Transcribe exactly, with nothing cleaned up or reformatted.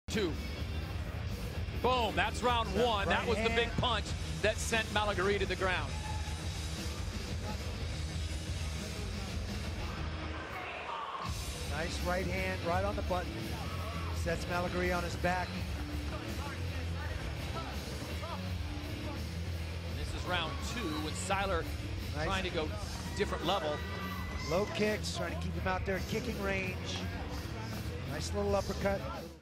Two. Boom, that's round one. That was the big punch that sent Malegarie to the ground. Nice right hand, right on the button. Sets Malegarie on his back. This is round two with Siler Nice. trying to go different level. Low kicks, trying to keep him out there in kicking range. Nice little uppercut.